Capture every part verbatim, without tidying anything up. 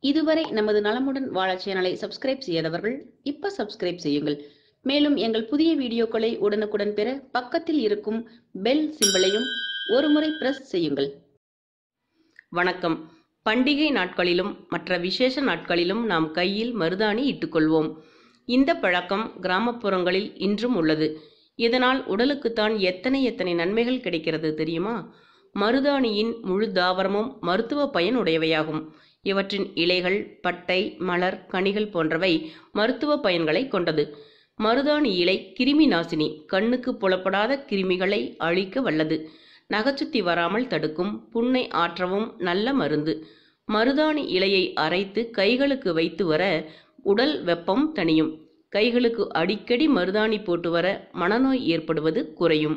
இதுவரை நமது நலமுடன் வாழ சேனலை சப்ஸ்கிரைப் செய்யாதவர்கள் இப்ப சப்ஸ்கிரைப் செய்யுங்கள். மேலும் எங்கள் புதிய வீடியோக்களை உடனுக்குடன் பெற பக்கத்தில் இருக்கும் பெல் சிம்பலையும் ஒருமுறை பிரஸ் செய்யுங்கள். வணக்கம். பண்டிகை நாட்களிலும் மற்ற விசேஷ நாட்களிலும் நாம் கையில் மருதாணி இட்டுக்கொள்வோம். இந்த பழக்கம் கிராமப்புறங்களில் இன்றும் உள்ளது. இதனால் உடலுக்குத்தான் எத்தனை எத்தனை நன்மைகள் கிடைக்கிறது தெரியுமா? மருதாணியின் முழு தாவரமும் மருத்துவ பயன் உடையவையாகும். இவற்றின் இலைகள், பட்டை, மலர், கனிகள் போன்றவை மருத்துவ பயன்களை கொண்டது. மருதாணி இலை கிருமி நாசினி, கண்ணுக்கு புலப்படாத கிருமிகளை அழிக்க வல்லது. நகச்சுத்தி வராமல் தடுக்கும், புண்ணை ஆற்றவும் நல்ல மருந்து. மருதாணி இலையை அரைத்து கைகளுக்கு வைத்து வர உடல் வெப்பம் தணியும். கைகளுக்கு அடிக்கடி மருதாணி போட்டு வர மனநோய் ஏற்படுவது குறையும்.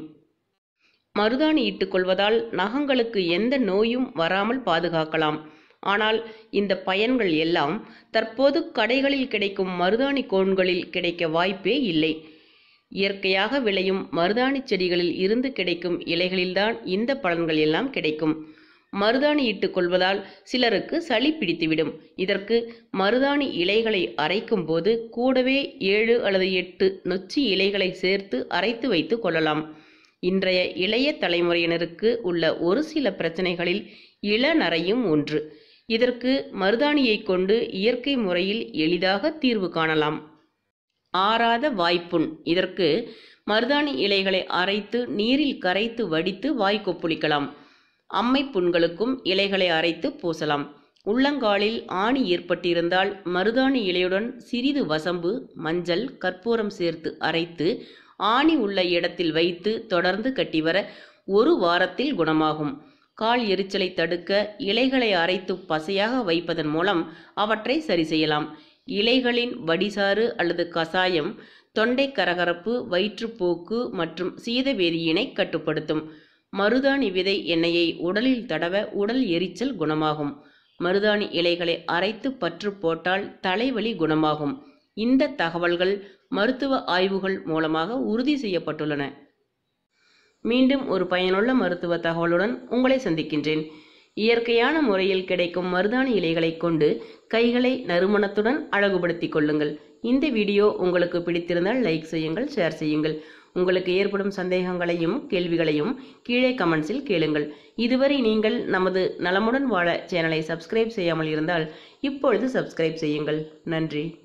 மருதாணி இட்டுக் கொள்வதால் நகங்களுக்கு எந்த நோயும் வராமல் பாதுகாக்கலாம். ஆனால் இந்த பயன்கள் எல்லாம் தற்போது கடைகளில் கிடைக்கும் மருதாணி கோன்களில் கிடைக்க வாய்ப்பே இல்லை. இயற்கையாக விளையும் மருதாணி செடிகளில் இருந்து கிடைக்கும் இலைகளில்தான் இந்த பலன்கள் எல்லாம் கிடைக்கும். மருதாணி இட்டுக் கொள்வதால் சிலருக்கு சளி பிடித்துவிடும். இதற்கு மருதாணி இலைகளை அரைக்கும் போது கூடவே ஏழு அல்லது எட்டு நொச்சி இலைகளை சேர்த்து அரைத்து வைத்து கொள்ளலாம். இன்றைய இளைய தலைமுறையினருக்கு உள்ள ஒரு சில பிரச்சனைகளில் இளநரையும் ஒன்று. இதற்கு மருதாணியை கொண்டு இயற்கை முறையில் எளிதாக தீர்வு காணலாம். ஆறாத வாய்ப்புண். இதற்கு மருதாணி இலைகளை அரைத்து நீரில் கரைத்து வடித்து வாய் கொப்புளிக்கலாம். அம்மை புண்களுக்கும் இலைகளை அரைத்து பூசலாம். உள்ளங்காலில் ஆணி ஏற்பட்டிருந்தால் மருதாணி இலையுடன் சிறிது வசம்பு, மஞ்சள், கற்பூரம் சேர்த்து அரைத்து ஆணி உள்ள இடத்தில் வைத்து தொடர்ந்து கட்டி வர ஒரு வாரத்தில் குணமாகும். கால் எரிச்சலை தடுக்க இலைகளை அரைத்து பசையாக வைப்பதன் மூலம் அவற்றை சரி செய்யலாம். இலைகளின் வடிசாறு அல்லது கசாயம் தொண்டை கரகரப்பு, வயிற்றுப்போக்கு மற்றும் சீதபேதியினை கட்டுப்படுத்தும். மருதாணி விதை எண்ணெயை உடலில் தடவ உடல் எரிச்சல் குணமாகும். மருதாணி இலைகளை அரைத்து பற்று போட்டால் தலைவலி குணமாகும். இந்த தகவல்கள் மருத்துவ ஆய்வுகள் மூலமாக உறுதி செய்யப்பட்டுள்ளன. மீண்டும் ஒரு பயனுள்ள மருத்துவ தகவலுடன் உங்களை சந்திக்கின்றேன். இயற்கையான முறையில் கிடைக்கும் மருதாணி இலைகளை கொண்டு கைகளை நறுமணத்துடன் அழகுபடுத்திக் கொள்ளுங்கள். இந்த வீடியோ உங்களுக்கு பிடித்திருந்தால் லைக் செய்யுங்கள், ஷேர் செய்யுங்கள். உங்களுக்கு ஏற்படும் சந்தேகங்களையும் கேள்விகளையும் கீழே கமெண்ட்ஸில் கேளுங்கள். இதுவரை நீங்கள் நமது நலமுடன் வாழ சேனலை சப்ஸ்கிரைப் செய்யாமல் இருந்தால் இப்பொழுது சப்ஸ்கிரைப் செய்யுங்கள். நன்றி.